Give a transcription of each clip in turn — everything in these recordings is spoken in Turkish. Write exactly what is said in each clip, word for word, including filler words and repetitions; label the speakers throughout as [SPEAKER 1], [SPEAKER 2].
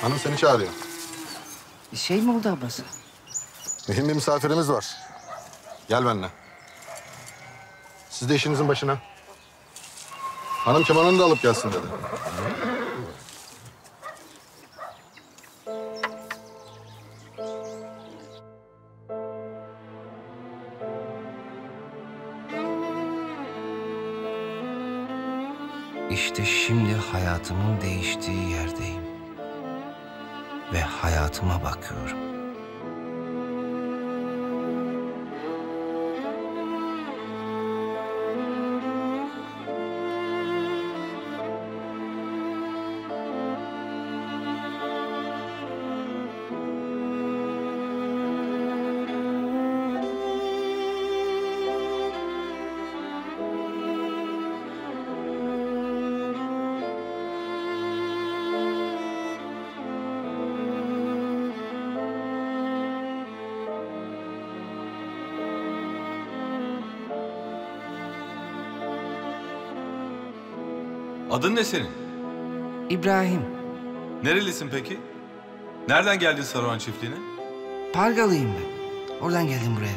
[SPEAKER 1] Hanım seni çağırıyor.
[SPEAKER 2] Bir şey mi oldu ablası?
[SPEAKER 1] Mühim bir misafirimiz var. Gel benimle. Siz de işinizin başına. Hanım kemanını da alıp gelsin dedi.
[SPEAKER 2] İşte şimdi hayatımın değiştiği yerdeyim. Ve hayatıma bakıyorum.
[SPEAKER 3] Adın ne senin?
[SPEAKER 2] İbrahim,
[SPEAKER 3] Nerelisin peki? Nereden geldin Saruhan çiftliğine?
[SPEAKER 2] Pargalıyım ben. Oradan geldim buraya.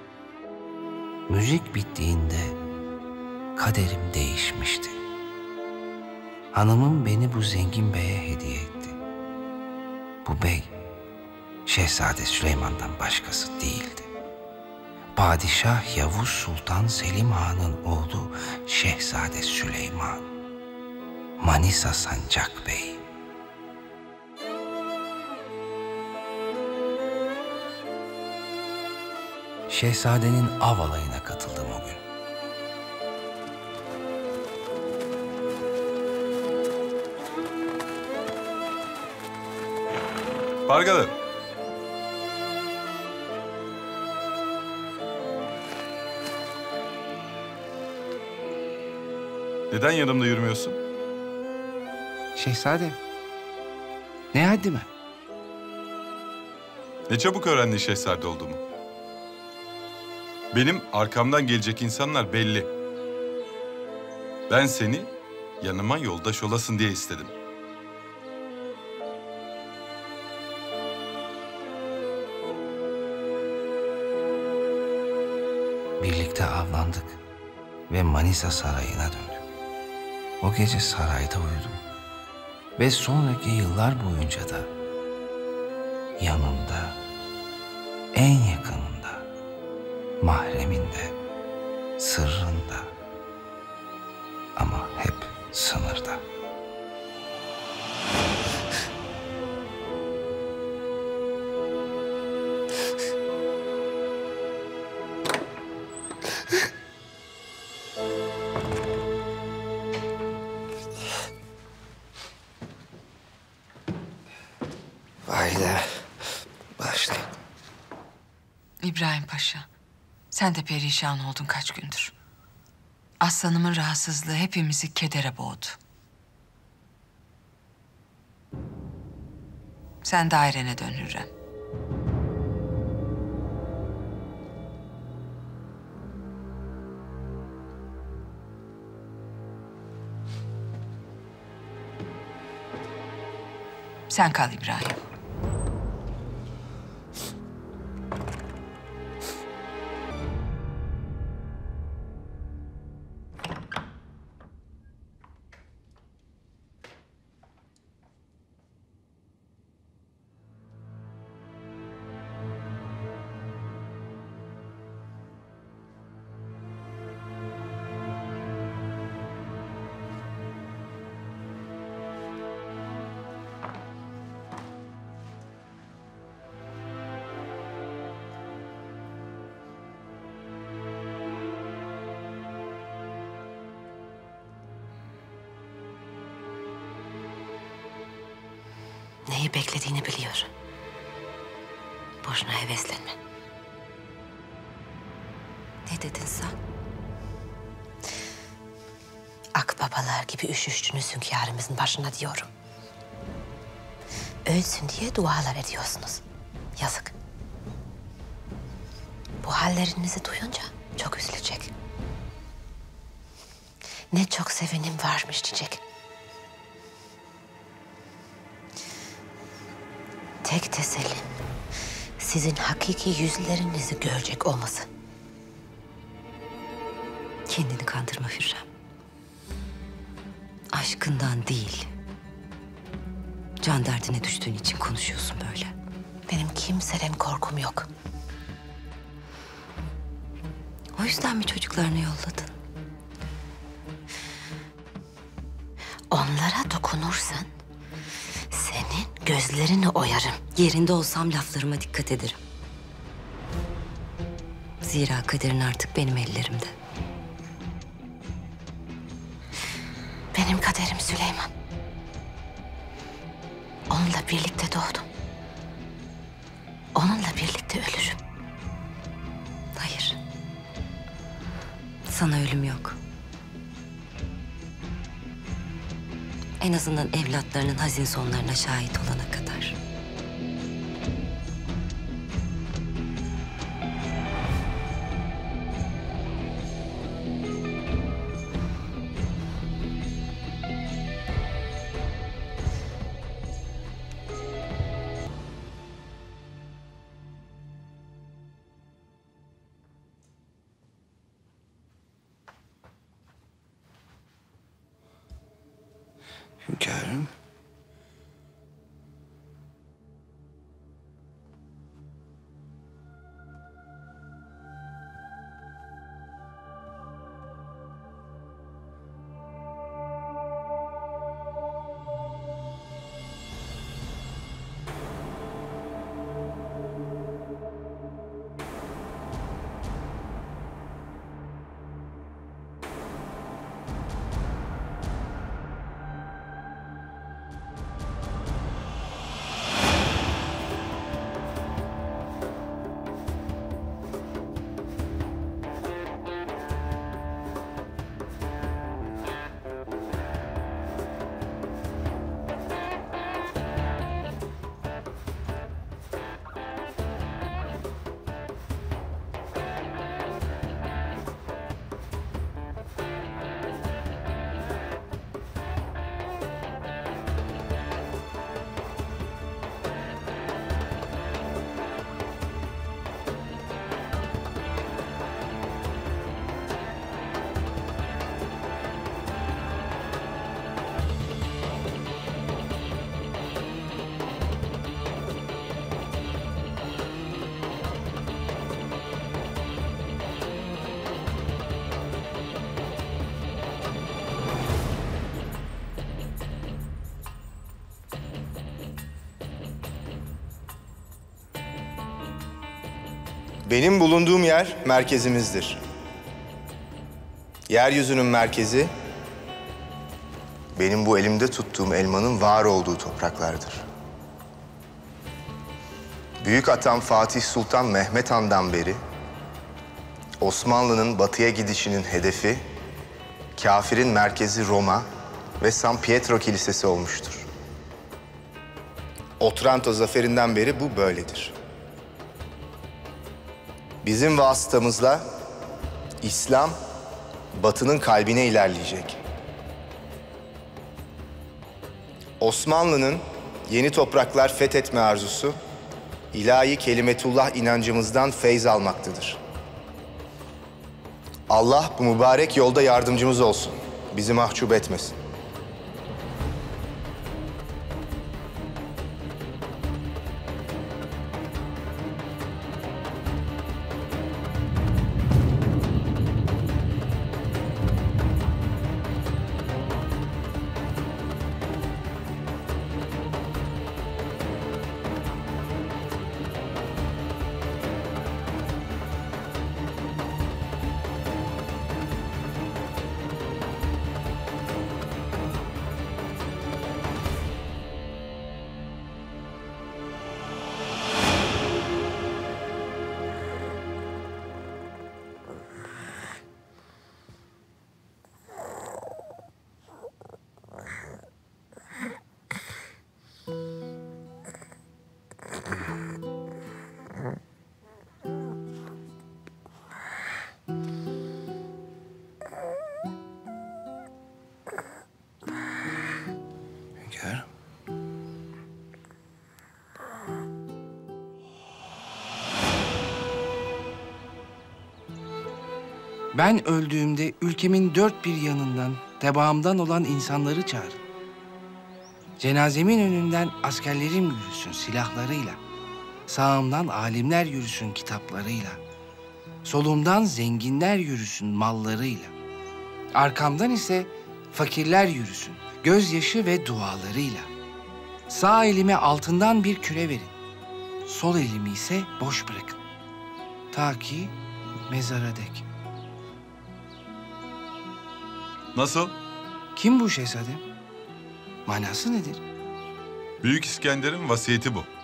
[SPEAKER 2] Müzik bittiğinde kaderim değişmişti. Hanımım beni bu zengin beye hediye etti. Bu bey, Şehzade Süleyman'dan başkası değildi. Padişah Yavuz Sultan Selim Han'ın oğlu Şehzade Süleyman. Manisa Sancak Bey. Şehzadenin av alayına katıldım o gün.
[SPEAKER 3] Pargalı. Neden yanımda yürümüyorsun?
[SPEAKER 2] Şehzadem, ne haddime?
[SPEAKER 3] Ne çabuk öğrendin şehzade olduğumu. Benim arkamdan gelecek insanlar belli. Ben seni yanıma yoldaş olasın diye istedim.
[SPEAKER 2] Birlikte avlandık ve Manisa Sarayı'na döndük. O gece sarayda uyudum. Ve sonraki yıllar boyunca da yanında, en yakınında, mahreminde, sırrında ama hep sınırda. Haydi, başlayın.
[SPEAKER 4] İbrahim Paşa, sen de perişan oldun kaç gündür. Aslanımın rahatsızlığı hepimizi kedere boğdu. Sen dairene dön Hürrem. Sen kal İbrahim.
[SPEAKER 5] Neyi beklediğini biliyor. Boşuna heveslenme. Ne dedin sen? Akbabalar gibi üşüştünüz hünkârımızın başına diyorum. Ölsün diye dualar ediyorsunuz. Yazık. Bu hallerinizi duyunca çok üzülecek. Ne çok sevenim varmış diyecek. Tek tesellim sizin hakiki yüzlerinizi görecek olması. Kendini kandırma Hürrem. Aşkından değil, can derdine düştüğün için konuşuyorsun böyle. Benim kimseden korkum yok. O yüzden mi çocuklarını yolladın? Onlara dokunursan senin gözlerini oyarım. Yerinde olsam laflarıma dikkat ederim. Zira kaderin artık benim ellerimde. Benim kaderim Süleyman. Onunla birlikte doğdum. Onunla birlikte ölürüm. Hayır. Sana ölüm yok. En azından evlatlarının hazin sonlarına şahit olana kadar.
[SPEAKER 2] Hünkârım.
[SPEAKER 6] Benim bulunduğum yer merkezimizdir. Yeryüzünün merkezi, benim bu elimde tuttuğum elmanın var olduğu topraklardır. Büyük atam Fatih Sultan Mehmet Han'dan beri Osmanlı'nın batıya gidişinin hedefi, kafirin merkezi Roma ve San Pietro Kilisesi olmuştur. Otranto zaferinden beri bu böyledir. Bizim vasıtamızla İslam, Batı'nın kalbine ilerleyecek. Osmanlı'nın yeni topraklar fethetme arzusu, ilahi kelimetullah inancımızdan feyz almaktadır. Allah bu mübarek yolda yardımcımız olsun, bizi mahcup etmesin.
[SPEAKER 2] Ben öldüğümde ülkemin dört bir yanından, tebaamdan olan insanları çağırın. Cenazemin önünden askerlerim yürüsün silahlarıyla. Sağımdan alimler yürüsün kitaplarıyla. Solumdan zenginler yürüsün mallarıyla. Arkamdan ise fakirler yürüsün gözyaşı ve dualarıyla. Sağ elime altından bir küre verin. Sol elimi ise boş bırakın. Ta ki mezara dek.
[SPEAKER 3] Nasıl?
[SPEAKER 2] Kim bu şehzadem? Manası nedir?
[SPEAKER 3] Büyük İskender'in vasiyeti bu.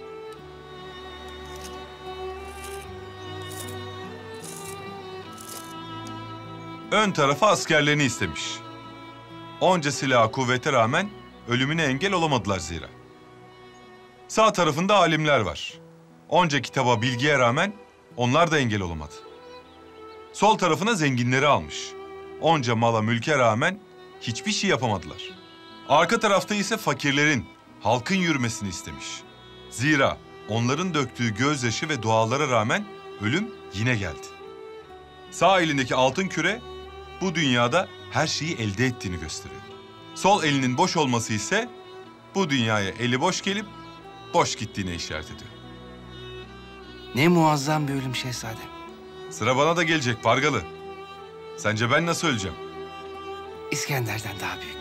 [SPEAKER 3] Ön tarafa askerlerini istemiş. Onca silaha kuvvete rağmen ölümüne engel olamadılar zira. Sağ tarafında alimler var. Onca kitaba, bilgiye rağmen onlar da engel olamadı. Sol tarafına zenginleri almış. Onca mala, mülke rağmen hiçbir şey yapamadılar. Arka tarafta ise fakirlerin, halkın yürümesini istemiş. Zira onların döktüğü gözyaşı ve dualara rağmen ölüm yine geldi. Sağ elindeki altın küre bu dünyada her şeyi elde ettiğini gösteriyor. Sol elinin boş olması ise bu dünyaya eli boş gelip boş gittiğine işaret ediyor.
[SPEAKER 2] Ne muazzam bir ölüm şehzadem.
[SPEAKER 3] Sıra bana da gelecek Pargalı. Sence ben nasıl öleceğim?
[SPEAKER 2] İskender'den daha büyük.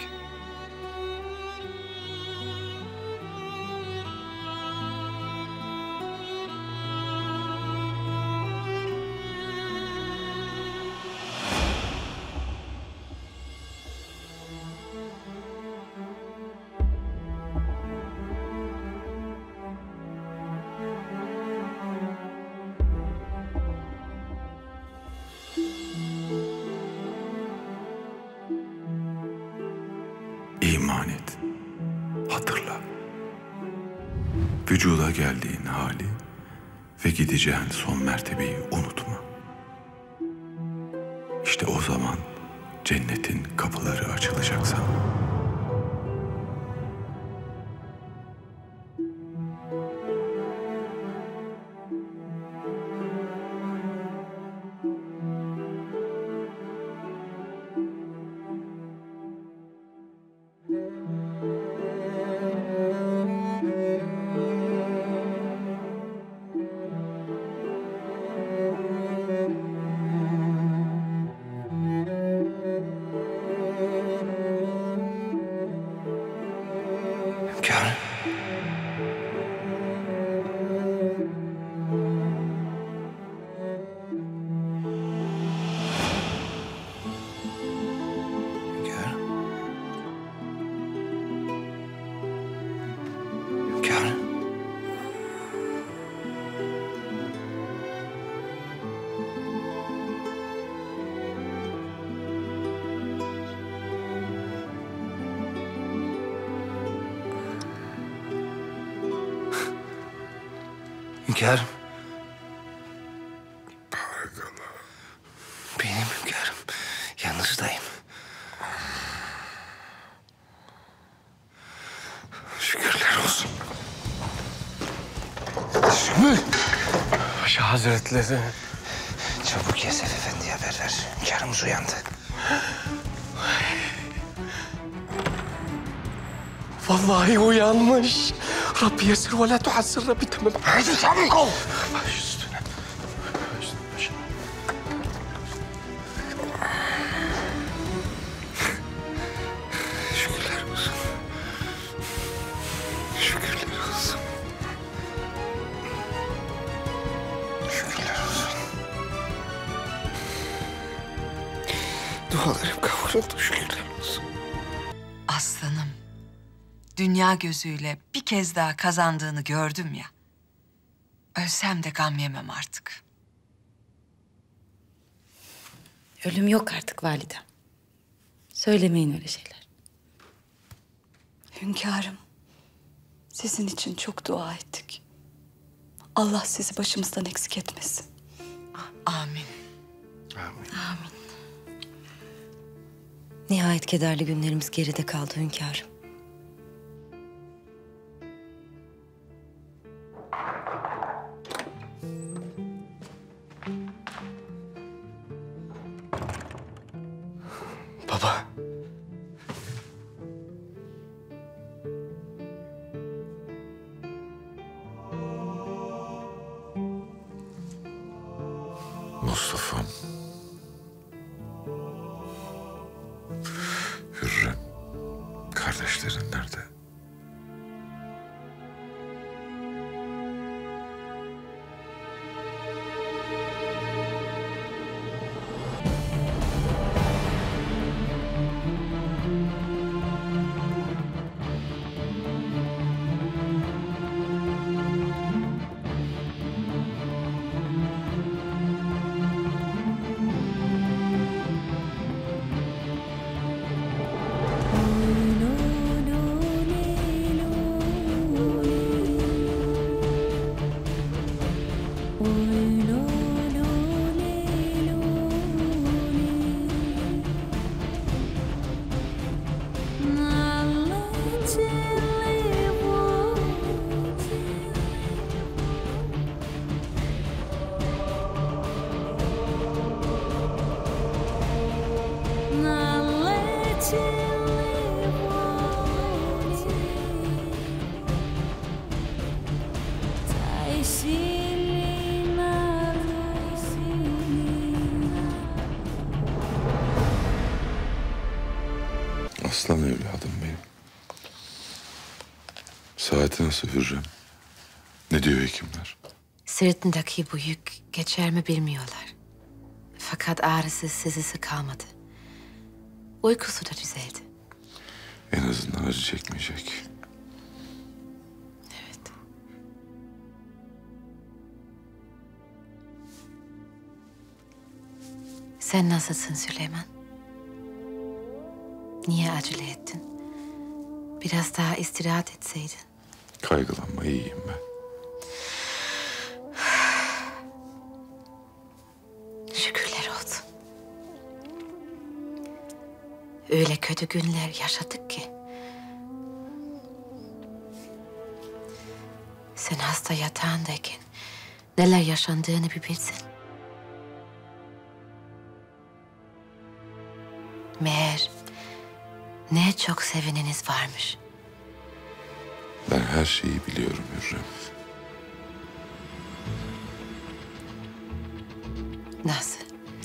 [SPEAKER 7] İman et, hatırla. Vücuda geldiğin hali ve gideceğin son mertebeyi unutma. İşte o zaman cennetin kapıları açılacak sana.
[SPEAKER 2] Hünkârım. Hünkârım. Hünkârım. Hünkârım. Benim hünkârım. Yanınızdayım. Şükürler olsun. Sümbül.
[SPEAKER 8] Paşa Hazretleri.
[SPEAKER 2] Çabuk Yesef Efendi'ye haber ver. Hünkârımız uyandı.
[SPEAKER 8] Vallahi uyanmış. Rabbi yesir ve la tuhassir Rabbi tamam.
[SPEAKER 2] Hadi çabuk ol.
[SPEAKER 8] Baş üstüne. Baş üstüne paşa.
[SPEAKER 2] Şükürler olsun. Şükürler olsun. Şükürler olsun. Dualarım kabul oldu. Şükürler olsun.
[SPEAKER 4] Aslanım, dünya gözüyle bir kez daha kazandığını gördüm ya. Ölsem de gam yemem artık.
[SPEAKER 5] Ölüm yok artık validem. Söylemeyin öyle şeyler.
[SPEAKER 9] Hünkârım, sizin için çok dua ettik. Allah sizi başımızdan eksik etmesin.
[SPEAKER 4] Amin.
[SPEAKER 5] Nihayet kederli günlerimiz geride kaldı hünkârım.
[SPEAKER 8] Baba.
[SPEAKER 7] Mustafa'm. Hürrem. Kardeşlerin nerede? Aslan evladım benim. Saati nasıl Hürrem? Ne diyor hekimler?
[SPEAKER 5] Sırtındaki bu yük geçer mi bilmiyorlar. Fakat ağrısı sızısı kalmadı. Uykusu da düzeldi.
[SPEAKER 7] En azından acı çekmeyecek.
[SPEAKER 5] Evet. Sen nasılsın Süleyman? Niye acele ettin? Biraz daha istirahat etseydin.
[SPEAKER 7] Kaygılanma, iyiyim ben.
[SPEAKER 5] Şükürler olsun. Öyle kötü günler yaşadık ki. Sen hasta yatağındayken neler yaşandığını bir bilsen. Meğer ne çok seveniniz varmış.
[SPEAKER 7] Ben her şeyi biliyorum Hürrem.
[SPEAKER 5] Nasıl?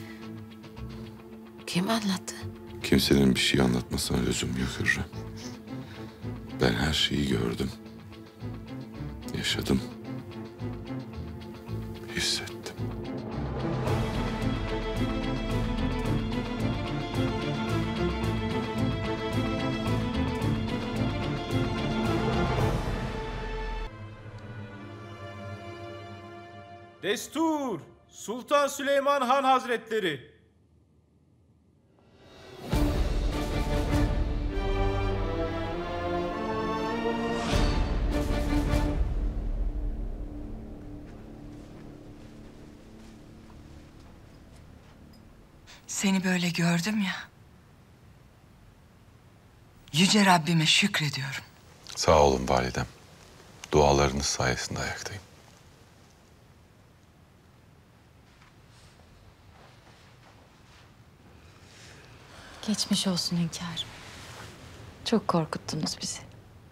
[SPEAKER 5] Kim anlattı?
[SPEAKER 7] Kimsenin bir şey anlatmasına lüzum yok Hürrem. Ben her şeyi gördüm. Yaşadım. Hissettim.
[SPEAKER 10] Destur! Sultan Süleyman Han Hazretleri!
[SPEAKER 4] Seni böyle gördüm ya. Yüce Rabbime şükrediyorum.
[SPEAKER 7] Sağ olun validem. Dualarınız sayesinde ayaktayım.
[SPEAKER 11] Geçmiş olsun hünkârım. Çok korkuttunuz bizi.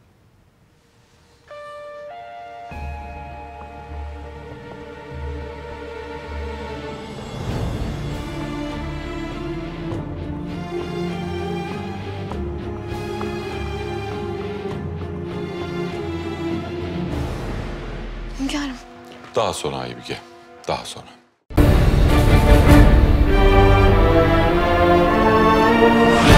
[SPEAKER 11] Hünkârım.
[SPEAKER 7] Daha sonra Aybike. Daha sonra.
[SPEAKER 11] Yeah.